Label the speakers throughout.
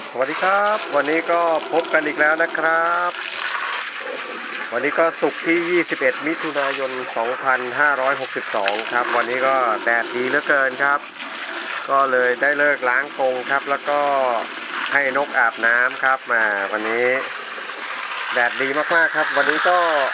Speaker 1: สวัสดีครับวันนี้ก็พบกันอีกแล้วนะครับวันนี้ก็ศุกร์ที่21มิถุนายน2562ครับวันนี้ก็แดดดีเหลือเกินครับก็เลยได้เลิกล้างกรงครับแล้วก็ให้นกอาบน้ำครับมาวันนี้แดดดีมากๆครับวันนี้ก็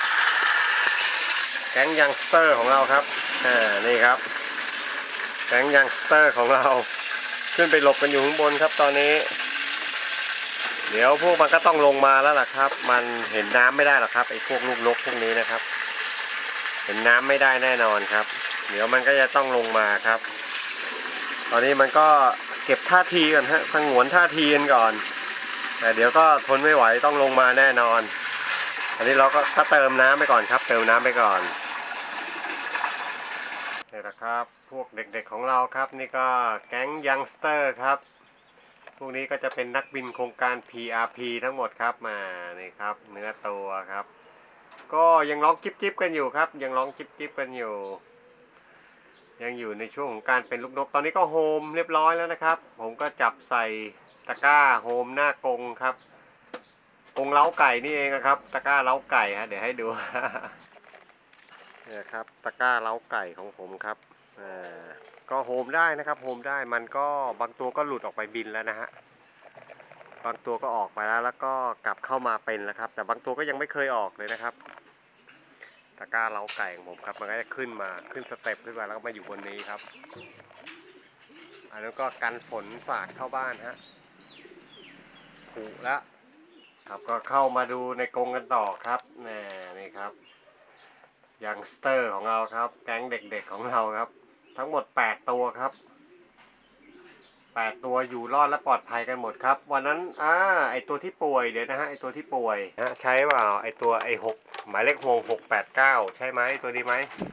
Speaker 1: แก๊งยังสเตอร์ของเราครับนี่ครับแก๊งยังสเตอร์ของเราขึ้นไปหลบกันอยู่ข้างบนครับตอนนี้เดี๋ยวพวกมันก็ต้องลงมาแล้วล่ะครับมันเห็นน้ำไม่ได้หรอกครับไอ้พวกลูกนกพวกนี้นะครับเห็นน้ำไม่ได้แน่นอนครับเดี๋ยวมันก็จะต้องลงมาครับตอนนี้มันก็เก็บท่าทีก่อนฮะสงวนท่าทีกันก่อนแต่เดี๋ยวก็ทนไม่ไหวต้องลงมาแน่นอนอันนี้เราก็เติมน้ำไปก่อนครับเติมน้ำไปก่อนนี่แหละครับพวกเด็กๆของเราครับนี่ก็แก๊งยังสเตอร์ครับพวกนี้ก็จะเป็นนักบินโครงการ PRP ทั้งหมดครับมานี่ครับเนื้อตัวครับก็ยังร้องจิ๊บกันอยู่ครับยังร้องจิ๊บกันอยู่ยังอยู่ในช่วงของการเป็นลูกนกตอนนี้ก็โฮมเรียบร้อยแล้วนะครับผมก็จับใส่ตะกร้าโฮมหน้ากรงครับกรงเล้าไก่นี่เองครับตะกร้าเล้าไก่ฮะเดี๋ยวให้ดูเนี่ยครับตะกร้าเล้าไก่ของผมครับก็โฮมได้นะครับโฮมได้มันก็บางตัวก็หลุดออกไปบินแล้วนะฮะบางตัวก็ออกไปแล้วก็กลับเข้ามาเป็นแล้วครับแต่บางตัวก็ยังไม่เคยออกเลยนะครับตะกร้าเล้าไก่ของผมครับมันก็จะขึ้นสเต็ปขึ้นมาแล้วก็มาอยู่บนนี้ครับอันนั้นก็กันฝนสาดเข้าบ้านฮะผุแล้วครับก็เข้ามาดูในกรงกันต่อครับนี่ครับยังสเตอร์ของเราครับแก๊งเด็กๆของเราครับทั้งหมด8ตัวครับ8ตัวอยู่รอดและปลอดภัยกันหมดครับวันนั้นไอตัวที่ป่วยเดี๋ยวนะฮะไอตัวที่ป่วยนะใช้เปล่าไอตัว6หมายเลข689ใช่ไหมตัวดีไหม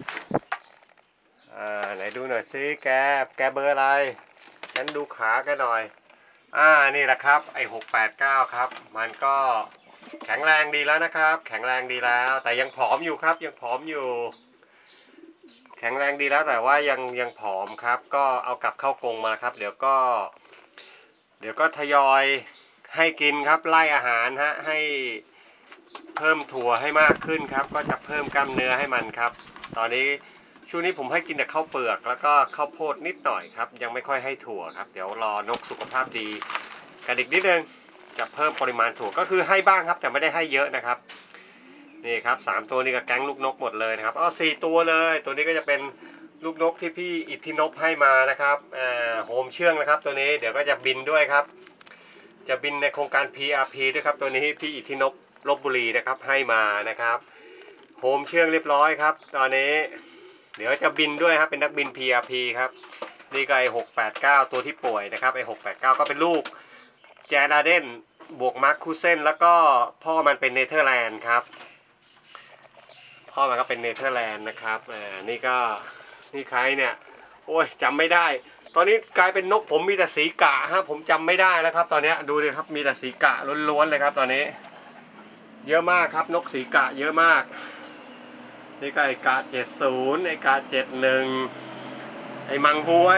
Speaker 1: ไหนดูหน่อยซิแกเบอร์อะไรฉันดูขาแกหน่อยนี่แหละครับไอ689ครับมันก็แข็งแรงดีแล้วนะครับแข็งแรงดีแล้วแต่ยังผอมอยู่ครับยังผอมอยู่แข็งแรงดีแล้วแต่ว่ายังผอมครับก็เอากลับเข้ากรงมาครับเดี๋ยวก็ทยอยให้กินครับไล่อาหารฮะให้เพิ่มถั่วให้มากขึ้นครับก็จะเพิ่มกล้ามเนื้อให้มันครับตอนนี้ช่วงนี้ผมให้กินแต่ข้าวเปลือกแล้วก็ข้าวโพดนิดหน่อยครับยังไม่ค่อยให้ถั่วครับเดี๋ยวรอนกสุขภาพดีกระดิกนิดนึงจะเพิ่มปริมาณถั่วก็คือให้บ้างครับแต่ไม่ได้ให้เยอะนะครับนี่ครับ3ตัวนี้กับแก๊งลูกนกหมดเลยนะครับ4ตัวเลยตัวนี้ก็จะเป็นลูกนกที่พี่อิทธินพให้มานะครับโฮมเชื่องนะครับตัวนี้เดี๋ยวก็จะบินด้วยครับจะบินในโครงการ PRP ด้วยครับตัวนี้พี่อิทธินพลพบุรีนะครับให้มานะครับโฮมเชื่องเรียบร้อยครับตอนนี้เดี๋ยวจะบินด้วยครับเป็นนักบิน PRP ครับนี่ก็ไอ689ตัวที่ป่วยนะครับไอ689ก็เป็นลูกแจนาเดนบวกมาร์คคูเซนแล้วก็พ่อมันเป็นเนเธอร์แลนด์ครับพ่อมันก็เป็นเนเธอร์แลนด์นะครับนี่ใครเนี่ยโอ้ยจำไม่ได้ตอนนี้กลายเป็นนกผมมีแต่สีกะฮะผมจำไม่ได้แล้วครับตอนนี้ดูดิครับมีแต่สีกะล้วนๆเลยครับตอนนี้เยอะมากครับนกสีกะเยอะมากนี่ก็ไอกะ70ไอกะ71ไอมังฮวย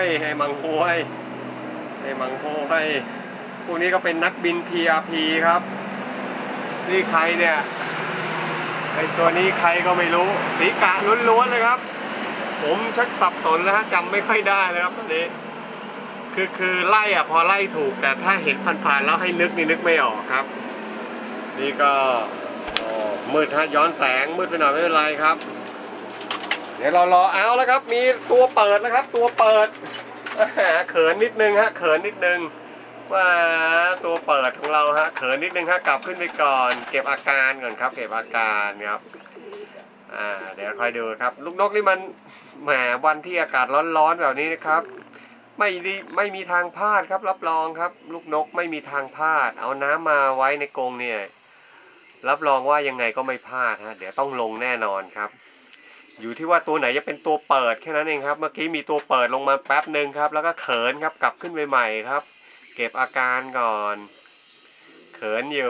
Speaker 1: พวกนี้ก็เป็นนักบิน PRP ครับนี่ใครเนี่ยไอตัวนี้ใครก็ไม่รู้สีกะล้วนๆเลยครับผมชักสับสนแล้วฮะจำไม่ค่อยได้เลยครับตอนนี้คือไล่พอไล่ถูกแต่ถ้าเห็นผ่านๆแล้วให้นึกไม่ออกครับนี่ก็มืดฮะย้อนแสงมืดไปหน่อยไม่เป็นไรครับเดี๋ยวเรารอเอาแล้วครับมีตัวเปิดนะครับตัวเปิดเขินนิดนึงฮะเขินนิดนึงว่าตัวเปิดของเราฮะเขินนิดนึงฮะกลับขึ้นไปก่อนเก็บอาการก่อนครับเก็บอาการครับเดี๋ยวคอยดูครับลูกนกนี่มันแหมวันที่อากาศร้อนๆแบบนี้นะครับไม่มีทางพลาดครับรับรองครับลูกนกไม่มีทางพลาดเอาน้ำมาไว้ในกรงเนี่ยรับรองว่ายังไงก็ไม่พลาดฮะเดี๋ยวต้องลงแน่นอนครับอยู่ที่ว่าตัวไหนจะเป็นตัวเปิดแค่นั้นเองครับเมื่อกี้มีตัวเปิดลงมาแป๊บหนึ่งครับแล้วก็เขินครับกลับขึ้นไปใหม่ครับเก็บอาการก่อนเขินอยู่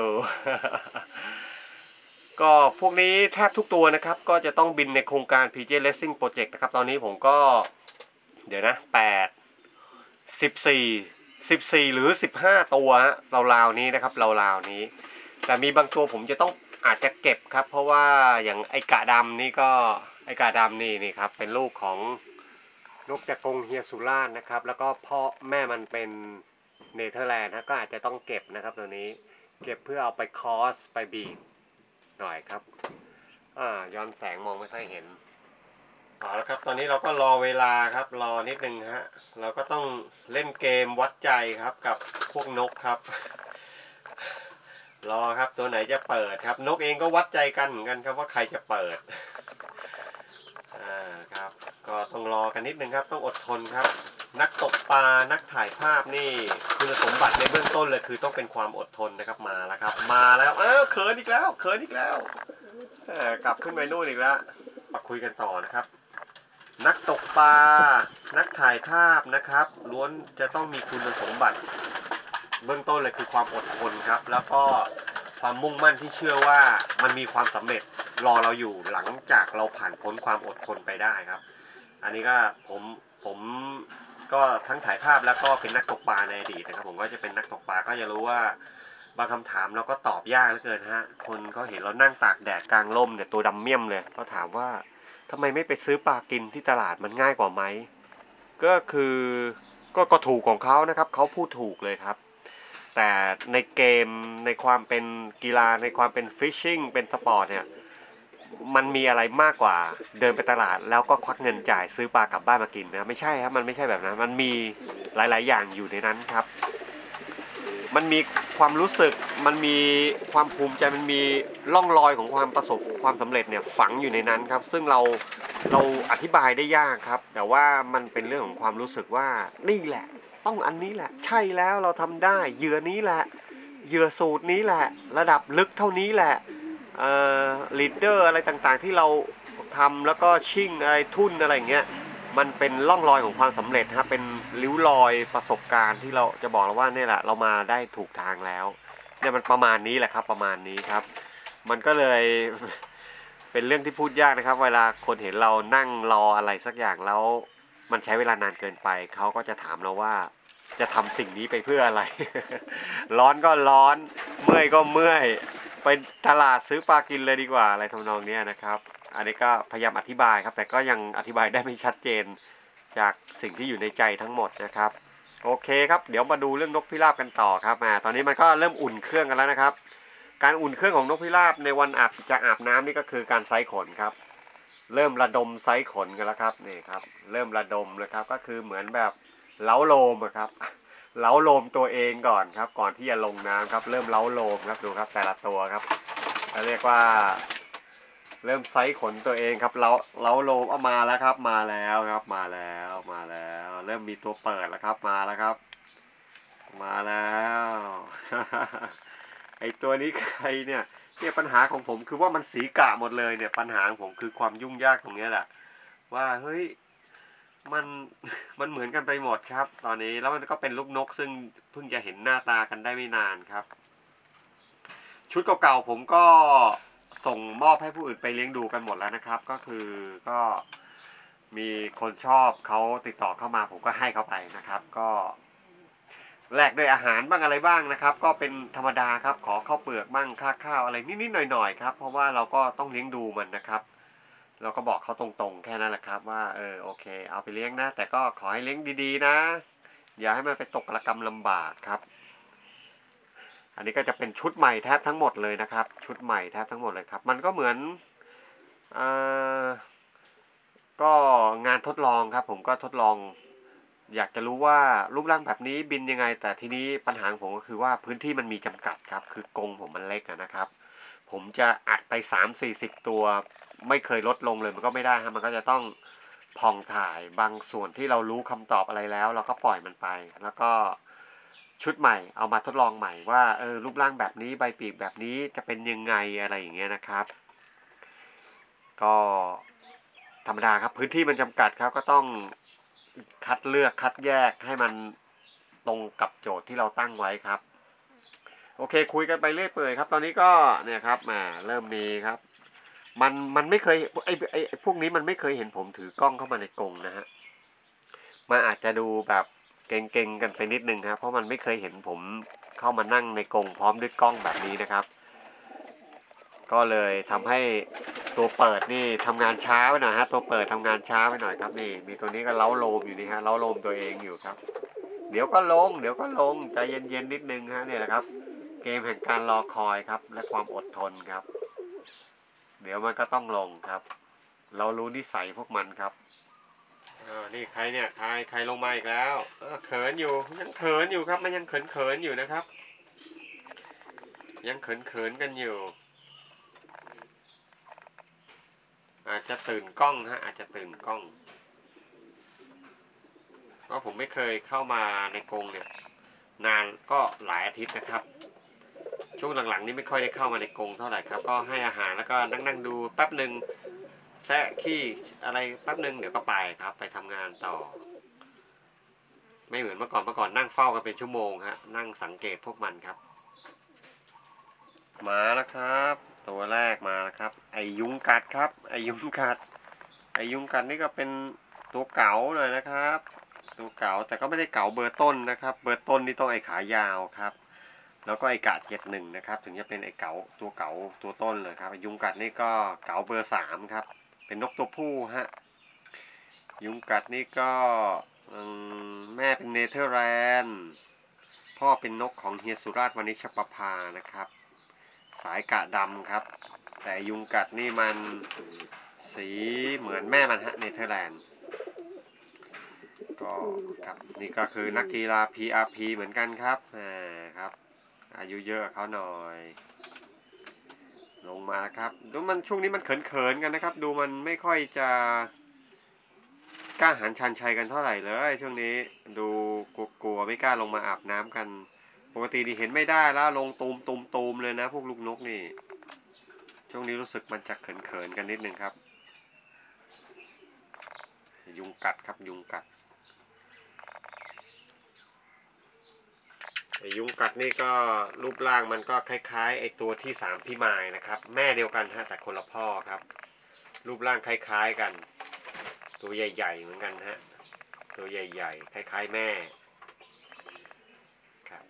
Speaker 1: ก็พวกนี้แทบทุกตัวนะครับก็จะต้องบินในโครงการ PJ Racing Project นะครับตอนนี้ผมก็เดี๋ยวนะ8 14 14หรือ15ตัวราวๆนี้นะครับราวๆนี้แต่มีบางตัวผมจะต้องอาจจะเก็บครับเพราะว่าอย่างไอกะดำนี่ก็ไอกะดำนี่ครับเป็นลูกของนกจากกรงเฮียสุราษฎร์นะครับแล้วก็พ่อแม่มันเป็นเนเธอร์แลนด์นะก็อาจจะต้องเก็บนะครับตัวนี้เก็บเพื่อเอาไปคอสไปบีบหน่อยครับย้อนแสงมองไม่ค่อยเห็นเอาละครับตอนนี้เราก็รอเวลาครับรอนิดนึงฮะเราก็ต้องเล่นเกมวัดใจครับกับพวกนกครับรอครับตัวไหนจะเปิดครับนกเองก็วัดใจกันเหมือนกันครับว่าใครจะเปิดครับก็ต้องรอกันนิดนึงครับต้องอดทนครับนักตกปลานักถ่ายภาพนี่คุณสมบัติในเบื้องต้นเลยคือต้องเป็นความอดทนนะครับมาแล้วครับมาแล้วเขินอีกแล้วเขินอีกแล้วกลับขึ้นไปนู่นอีกแล้วมาคุยกันต่อนะครับนักตกปลานักถ่ายภาพนะครับล้วนจะต้องมีคุณสมบัติเบื้องต้นเลยคือความอดทนครับแล้วก็ความมุ่งมั่นที่เชื่อว่ามันมีความสำเร็จรอเราอยู่หลังจากเราผ่านพ้นความอดทนไปได้ครับอันนี้ก็ผมก็ทั้งถ่ายภาพแล้วก็เป็นนักตกปลาในอดีตนะครับผมก็จะเป็นนักตกปลาก็จะรู้ว่าบางคำถามเราก็ตอบยากเหลือเกินฮะคนเขาเห็นเรานั่งตากแดดกลางร่มเนี่ยตัวดำเมี่ยมเลยเขาถามว่าทำไมไม่ไปซื้อปลากินที่ตลาดมันง่ายกว่าไหมก็คือก็ถูกของเขานะครับเขาพูดถูกเลยครับแต่ในเกมในความเป็นกีฬาในความเป็นฟิชชิ่งเป็นสปอร์ตเนี่ยมันมีอะไรมากกว่าเดินไปตลาดแล้วก็ควักเงินจ่ายซื้อปลากลับบ้านมากินนะไม่ใช่ครับมันไม่ใช่แบบนั้นมันมีหลายๆอย่างอยู่ในนั้นครับมันมีความรู้สึกมันมีความภูมิใจมันมีร่องรอยของความประสบความสำเร็จเนี่ยฝังอยู่ในนั้นครับซึ่งเราอธิบายได้ยากครับแต่ว่ามันเป็นเรื่องของความรู้สึกว่านี่แหละต้องอันนี้แหละใช่แล้วเราทำได้เหยื่อนี้แหละเหยื่อสูตรนี้แหละระดับลึกเท่านี้แหละลีดเดอร์อะไรต่างๆที่เราทำแล้วก็ชิ่งอะไรทุ่นอะไรเงี้ยมันเป็นร่องรอยของความสำเร็จครับเป็นริ้วรอยประสบการณ์ที่เราจะบอกเราว่าเนี่ยแหละเรามาได้ถูกทางแล้วเนี่ยมันประมาณนี้แหละครับประมาณนี้ครับมันก็เลย เป็นเรื่องที่พูดยากนะครับเวลาคนเห็นเรานั่งรออะไรสักอย่างแล้วมันใช้เวลานานเกินไปเขาก็จะถามเราว่าจะทำสิ่งนี้ไปเพื่ออะไร ร้อนก็ร้อนเมื่อยก็เมื่อยไปตลาดซื้อปลากินเลยดีกว่าอะไรทำนองนี้นะครับอันนี้ก็พยายามอธิบายครับแต่ก็ยังอธิบายได้ไม่ชัดเจนจากสิ่งที่อยู่ในใจทั้งหมดนะครับโอเคครับเดี๋ยวมาดูเรื่องนกพิราบกันต่อครับตอนนี้มันก็เริ่มอุ่นเครื่องกันแล้วนะครับการอุ่นเครื่องของนกพิราบในวันอาบน้ำนี่ก็คือการไซขนครับเริ่มระดมไซขนกันแล้วครับนี่ครับเริ่มระดมเลยครับก็คือเหมือนแบบเล้าโลมครับเล้าโลมตัวเองก่อนครับก่อนที่จะลงน้ำครับเริ่มเล้าโลมครับดูครับแต่ละตัวครับเรียกว่าเริ่มไซขนตัวเองครับเล้าโลมมาแล้วครับมาแล้วครับมาแล้วเริ่มมีตัวเปิดแล้วครับมาแล้วครับมาแล้วไอตัวนี้ใครเนี่ยปัญหาของผมคือว่ามันสีกะหมดเลยเนี่ยปัญหาของผมคือความยุ่งยากตรงนี้แหละว่าเฮ้ยมันเหมือนกันไปหมดครับตอนนี้แล้วมันก็เป็นลูกนกซึ่งเพิ่งจะเห็นหน้าตากันได้ไม่นานครับชุดเก่าๆผมก็ส่งมอบให้ผู้อื่นไปเลี้ยงดูกันหมดแล้วนะครับก็คือก็มีคนชอบเขาติดต่อเข้ามาผมก็ให้เขาไปนะครับก็แลกด้วยอาหารบ้างอะไรบ้างนะครับก็เป็นธรรมดาครับขอข้าวเปลือกบ้างค่าข้าวอะไรนิดๆหน่อยๆครับเพราะว่าเราก็ต้องเลี้ยงดูมันนะครับเราก็บอกเขาตรงๆแค่นั้นแหละครับว่าโอเคเอาไปเลี้ยงนะแต่ก็ขอให้เลี้ยงดีๆนะอย่าให้มันไปตกระกำลำบากครับอันนี้ก็จะเป็นชุดใหม่แทบทั้งหมดเลยนะครับชุดใหม่แทบทั้งหมดเลยครับมันก็เหมือนก็งานทดลองครับผมก็ทดลองอยากจะรู้ว่ารูปร่างแบบนี้บินยังไงแต่ทีนี้ปัญหาของผมก็คือว่าพื้นที่มันมีจำกัดครับคือกรงผมมันเล็กนะครับผมจะอัดไป30-40ตัวไม่เคยลดลงเลยมันก็ไม่ได้ครับมันก็จะต้องผ่องถ่ายบางส่วนที่เรารู้คำตอบอะไรแล้วเราก็ปล่อยมันไปแล้วก็ชุดใหม่เอามาทดลองใหม่ว่ารูปร่างแบบนี้ใบปีกแบบนี้จะเป็นยังไงอะไรอย่างเงี้ยนะครับก็ธรรมดาครับพื้นที่มันจำกัดครับก็ต้องคัดเลือกคัดแยกให้มันตรงกับโจทย์ที่เราตั้งไว้ครับโอเคคุยกันไปเรื่อยเปื่อยครับตอนนี้ก็เนี่ยครับเริ่มมีครับมันไม่เคยไอ้พวกนี้มันไม่เคยเห็นผมถือกล้องเข้ามาในกรงนะฮะมันอาจจะดูแบบเก่งๆกันไปนิดนึงครับเพราะมันไม่เคยเห็นผมเข้ามานั่งในกรงพร้อมด้วยกล้องแบบนี้นะครับก็เลยทำให้ตัวเปิดนี่ทำงานช้าไปหน่อยฮะตัวเปิดทำงานช้าไปหน่อยครับนี่มีตัวนี้ก็เล้าโลมอยู่นี่ฮะเล้าโลมตัวเองอยู่ครับเดี๋ยวก็ลงใจเย็นๆนิดนึงฮะเนี่ยแหละครับเกมแห่งการรอคอยครับและความอดทนครับเดี๋ยวมันก็ต้องลงครับเรารู้นิสัยพวกมันครับนี่ใครเนี่ยใครลงมาอีกแล้วเขินอยู่ยังเขินอยู่ครับมันยังเขินอยู่นะครับยังเขินกันอยู่อาจจะตื่นกล้องฮะอาจจะตื่นกล้องเพราะผมไม่เคยเข้ามาในกรงเนี่ยนานก็หลายอาทิตย์นะครับช่วงหลังๆนี้ไม่ค่อยได้เข้ามาในกรงเท่าไหร่ครับก็ให้อาหารแล้วก็นั่งดูแป๊บหนึ่งแซะขี้อะไรแป๊บหนึ่งเดี๋ยวก็ไปครับไปทำงานต่อไม่เหมือนเมื่อก่อนนั่งเฝ้ากันเป็นชั่วโมงฮะนั่งสังเกตพวกมันครับมาแล้วครับตัวแรกมาแล้วครับไอยุงกัดครับไอยุงกัดนี่ก็เป็นตัวเก๋าหน่อยนะครับตัวเก๋าแต่ก็ไม่ได้เก๋าเบอร์ต้นนะครับเบอร์ต้นนี่ต้องไอขายาวครับแล้วก็ไอกะ71นะครับถึงจะเป็นไอเก๋าตัวต้นเลยครับไอยุงกัดนี่ก็เก๋าเบอร์3ครับเป็นนกตัวผู้ฮะยุงกัดนี่ก็แม่เป็นเนเธอร์แลนด์พ่อเป็นนกของเฮียสุราษฎร์วณิชประภานะครับสายกะดำครับแต่ยุงกัดนี่มันสีเหมือนแม่มันฮะเนเธอร์แลนด์ก็ครับนี่ก็คือนักกีฬา PRP เหมือนกันครับครับอายุเยอะเขาหน่อยลงมาครับดูมันช่วงนี้มันเขินกันนะครับดูมันไม่ค่อยจะกล้าหันชันชัยกันเท่าไหร่เลยช่วงนี้ดูกลัวไม่กล้าลงมาอาบน้ำกันปกตินี่เห็นไม่ได้แล้วลงตูมเลยนะพวกลูกนกนี่ช่วงนี้รู้สึกมันจะเขินกันนิดนึงครับยุงกัดครับยุงกัดยุงกัดนี่ก็รูปร่างมันก็คล้ายๆไอตัวที่3พี่ไม้นะครับแม่เดียวกันฮะแต่คนละพ่อครับรูปร่างคล้ายๆกันตัวใหญ่ๆเหมือนกันฮะตัวใหญ่ๆคล้ายๆแม่ครับ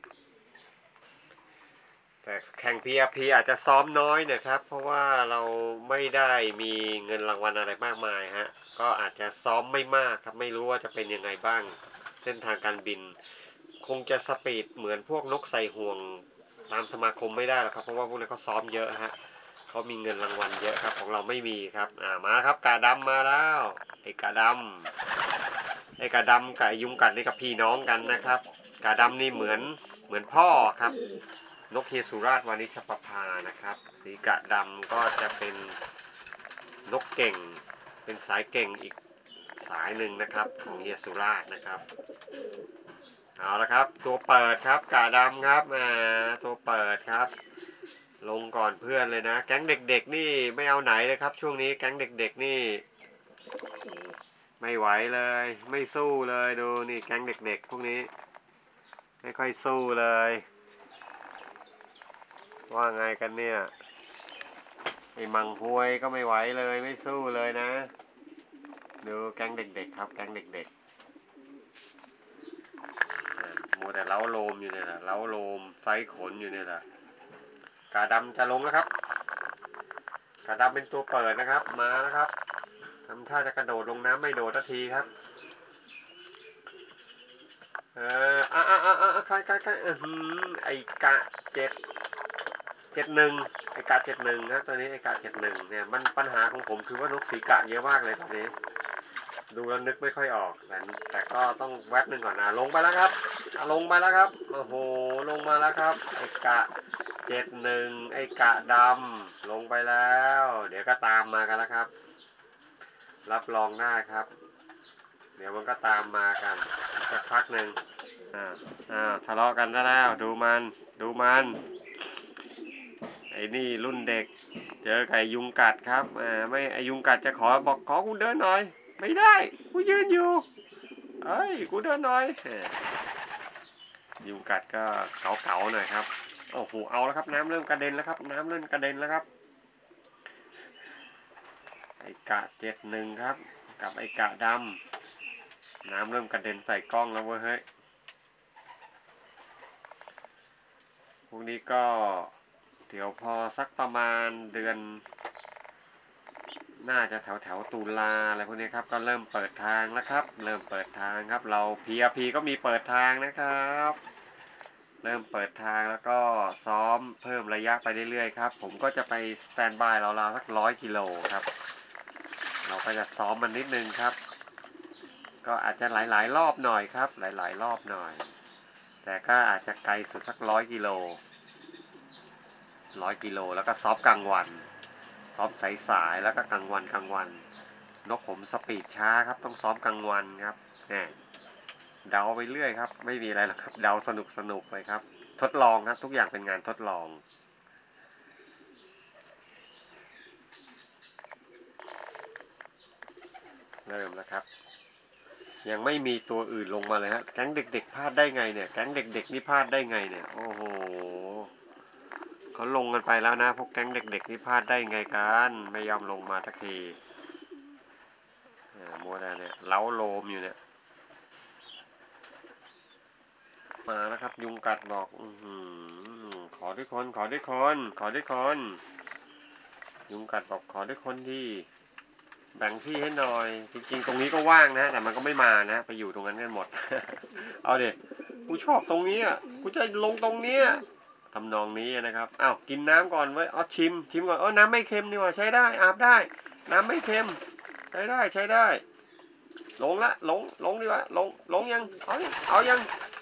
Speaker 1: แต่แข่ง PRP อาจจะซ้อมน้อยนะครับเพราะว่าเราไม่ได้มีเงินรางวัลอะไรมากมายฮะก็อาจจะซ้อมไม่มากครับไม่รู้ว่าจะเป็นยังไงบ้างเส้นทางการบินคงจะสปีดเหมือนพวกนกใส่ห่วงตามสมาคมไม่ได้หรอกครับเพราะว่าพวกนี้เขาซ้อมเยอะฮะเขามีเงินรางวัลเยอะครับของเราไม่มีครับมาครับกาดำมาแล้วไอ้กาดำกับยุงกัดนี่กับพี่น้องกันนะครับกาดำนี่เหมือนพ่อครับนกเฮสุราชวานิชประภานะครับสีกะดำก็จะเป็นนกเก่งเป็นสายเก่งอีกสายหนึ่งนะครับของเฮสุราชนะครับเอาละครับตัวเปิดครับกะดำครับตัวเปิดครับลงก่อนเพื่อนเลยนะแก๊งเด็กๆนี่ไม่เอาไหนเลยครับช่วงนี้แก๊งเด็กๆนี่ไม่ไหวเลยไม่สู้เลยดูนี่แก๊งเด็กๆพวกนี้ไม่ค่อยสู้เลยว่าไงกันเนี่ยไอ้มังฮวยก็ไม่ไหวเลยไม่สู้เลยนะดูแก๊งเด็กๆครับแก๊งเด็กๆมัวแต่เล้าโลมอยู่เนี่ยแหละเล้าโลมไซส์ขนอยู่เนี่ยแหละกาดำจะลงแล้วครับกาดำเป็นตัวเปิดนะครับมาแล้วครับทำท่าจะกระโดดลงน้ำไม่โดดทันทีครับใครไอกะ71ไอกะ71นะตัวนี้ไอกะ71เนี่ยมันปัญหาของผมคือว่านกสีกะเยอะมากเลยตอนนี้ดูแล้วนึกไม่ค่อยออกแต่ก็ต้องแวบหนึ่งก่อนนะลงไปแล้วครับลงไปแล้วครับโอ้โหลงมาแล้วครับไอกะ71ไอกะดำลงไปแล้วเดี๋ยวก็ตามมากันแล้วครับรับรองได้ครับเดี๋ยวมันก็ตามมากันสักพักหนึ่งทะเลาะกันแล้วดูมันไอ้นี่รุ่นเด็กเจอไก่ยุงกัดครับไม่ไอยุงกัดจะบอกขอกูเดินหน่อยไม่ได้กูยืนอยู่เอ้ยกูเดินหน่อยยุงกัดก็เก๋าหน่อยครับโอ้โหเอาแล้วครับน้ำเริ่มกระเด็นแล้วครับไอกะ71ครับกับไอกะดำน้ำเริ่มกระเด็นใส่กล้องแล้วเว้ยเฮ้ยวกนี้ก็เดี๋ยวพอสักประมาณเดือนน่าจะแถวตุลาอะไรพวกนี้ครับก็เริ่มเปิดทางแล้วครับเริ่มเปิดทางครับเรา PRP ก็มีเปิดทางนะครับเริ่มเปิดทางแล้วก็ซ้อมเพิ่มระยะไปเรื่อยๆครับผมก็จะไปสแตนบายราวๆสัก100 กิโลครับเราก็จะซ้อมมันนิดนึงครับก็อาจจะหลายๆรอบหน่อยครับหลายๆรอบหน่อยแต่ก็อาจจะไกลสุดสัก100 กิโลแล้วก็ซ้อมกลางวันซ้อมสายๆแล้วก็กลางวันนกผมสปีดช้าครับต้องซ้อมกลางวันครับเดาไปเรื่อยครับไม่มีอะไรหรอกครับเดาสนุกไปครับทดลองครับทุกอย่างเป็นงานทดลองเริ่มแล้วครับยังไม่มีตัวอื่นลงมาเลยฮะแก๊งเด็กๆพลาดได้ไงเนี่ยแก๊งเด็กๆนี่พลาดได้ไงเนี่ยโอ้โหเขาลงกันไปแล้วนะพวกแก๊งเด็กๆนี่พลาดได้ไงกันไม่ยอมลงมาสักทีมัวแต่เนี่ยเล้าโลมอยู่เนี่ยมาแล้วครับยุงกัดบอกขอด้วยคนยุงกัดบอกขอด้วยคนที่แบ่งที่ให้หน่อยจริงๆตรงนี้ก็ว่างนะแต่มันก็ไม่มานะไปอยู่ตรงนั้นกันหมด เอาเด็กูชอบตรงนี้อ่ะกูจะลงตรงนี้ทำนองนี้นะครับอ้าวกินน้ำก่อนไว้เอาชิมก่อนน้ำไม่เค็มนี่ว่าใช้ได้อาบได้น้ำไม่เค็มใช้ได้ลงละลงดีว่าลงยังเอายัง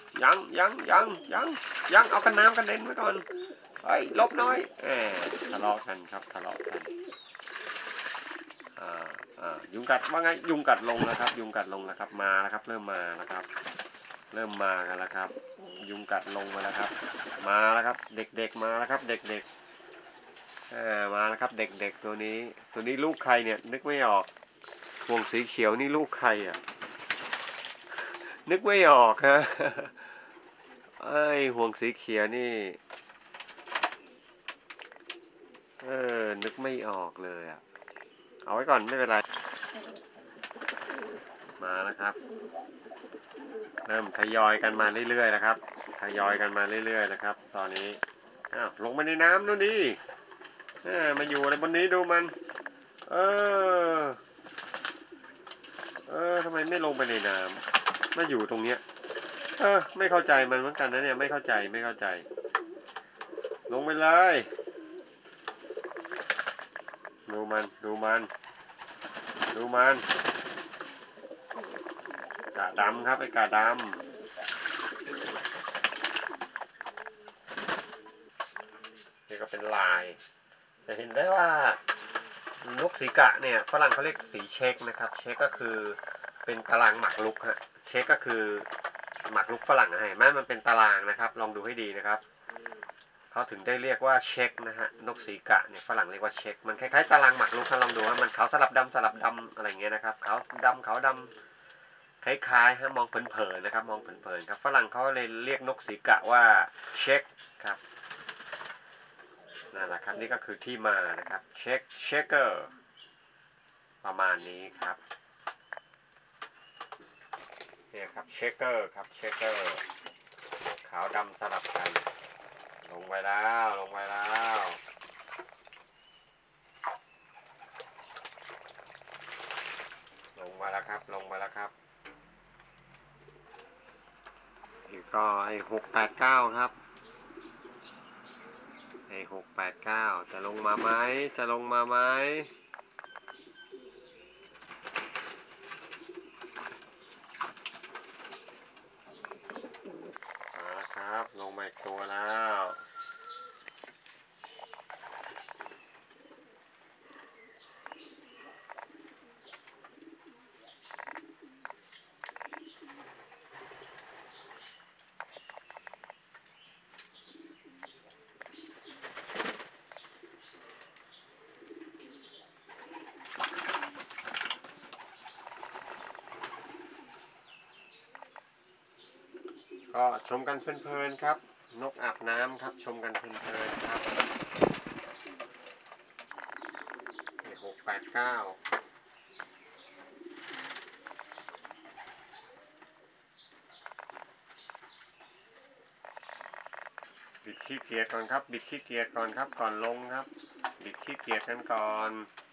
Speaker 1: เอากันน้ำกันเด็นไว้ก่อนเฮ้ยลบน้อยทะเลาะกันครับทะเลาะกันยุงกัดว่าไงยุงกัดลงแล้วครับมาแล้วครับเริ่มมาแล้วครับเริ่มมากันแล้วครับยุงกัดลงมาแล้วครับมาแล้วครับเด็กๆมาแล้วครับเด็กๆมาแล้วครับเด็กๆตัวนี้ลูกใครเนี่ยนึกไม่ออกห่วงสีเขียวนี่ลูกใครอ่ะนึกไม่ออกฮะห่วงสีเขียวนี่นึกไม่ออกเลยอ่ะเอาไว้ก่อนไม่เป็นไรมาแล้วครับเริ่มทยอยกันมาเรื่อยๆนะครับตอนนี้ลงมาในน้ำนู่นดิมาอยู่อะไรบนนี้ดูมันทำไมไม่ลงไปในน้ำมาอยู่ตรงเนี้ยไม่เข้าใจมันเหมือนกันนะเนี่ยไม่เข้าใจลงไปเลยดูมันกาดำครับไอ้กาดำนี่ก็เป็นลายจะเห็นได้ว่านกสีกะเนี่ยฝรั่งเขาเรียกสีเช็คนะครับเช็คก็คือเป็นตารางหมากรุกฮะเช็คก็คือหมากรุกฝรั่งให้มันเป็นตารางนะครับลองดูให้ดีนะครับเขาถึงได้เรียกว่าเช็คนะฮะนกสีกะเนี่ยฝรั่งเรียกว่าเช็คมันคล้ายๆตารางหมากรุกถ้าลองดูว่ามันขาวสลับดำอะไรเงี้ยนะครับขาวดำคล้ายๆฮะมองเผินๆนะครับมองเผินๆครับฝรั่งเขาเลยเรียกนกสีกะว่าเช็คครับนั่นแหละครับนี่ก็คือที่มานะครับเช็คเกอร์ประมาณนี้ครับเนี่ยครับเช็คเกอร์ขาวดำสลับกันลงไปแล้วลงมาแล้วครับนี่ก็ไอ้689ครับไอ้689จะลงมาไหมครับลงมาอีกตัวแล้วก็ชมกันเพลินๆครับนกอาบน้ำครับชมกันเพลินๆครับ689 บิดขี้เกียจก่อนครับบิดขี้เกียจก่อนครับก่อนลงครับบิดขี้เกียจกันก่อน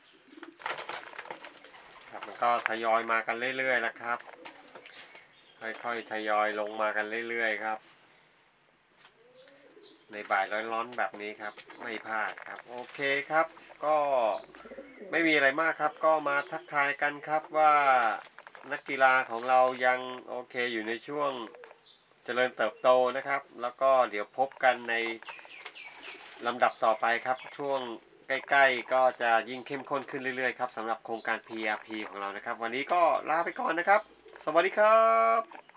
Speaker 1: ครับมันก็ทยอยมากันเรื่อยๆแล้วครับค่อยๆทยอยลงมากันเรื่อยๆครับในบ่ายร้อนๆแบบนี้ครับไม่พลาดครับโอเคครับก็ไม่มีอะไรมากครับก็มาทักทายกันครับว่านักกีฬาของเรายังโอเคอยู่ในช่วงเจริญเติบโตนะครับแล้วก็เดี๋ยวพบกันในลำดับต่อไปครับช่วงใกล้ๆก็จะยิ่งเข้มข้นขึ้นเรื่อยๆครับสำหรับโครงการ PRP ของเรานะครับวันนี้ก็ลาไปก่อนนะครับสวัสดีครับ